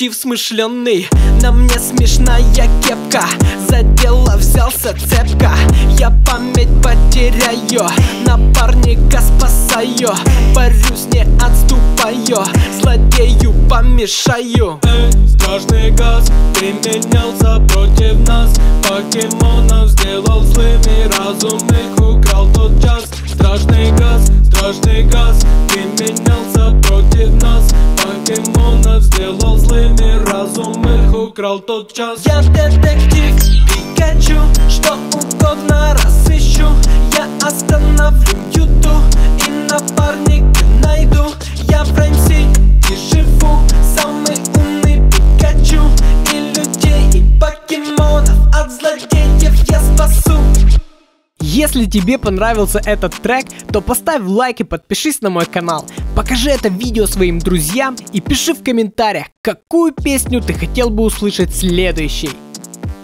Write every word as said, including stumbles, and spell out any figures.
детектив смышленый. На мне смешная кепка, за дело взялся цепко. Я память потеряю, напарника спасаю. Борюсь, не отступаю, злодею помешаю. Эй, страшный газ применялся против нас. Покемонов сделал злыми, разум их украл тотчас. Страшный газ, страшный газ применялся против нас. Покемонов сделал злыми, разум их украл тотчас. Я детектив Пикачу, что угодно разыщу. Я остановлю Юту и напарника найду. Я в Райм-Сити живу, самый умный Пикачу. И людей, и покемонов от злодеев я спасу. Если тебе понравился этот трек, то поставь лайк и подпишись на мой канал. Покажи это видео своим друзьям и пиши в комментариях, какую песню ты хотел бы услышать следующей.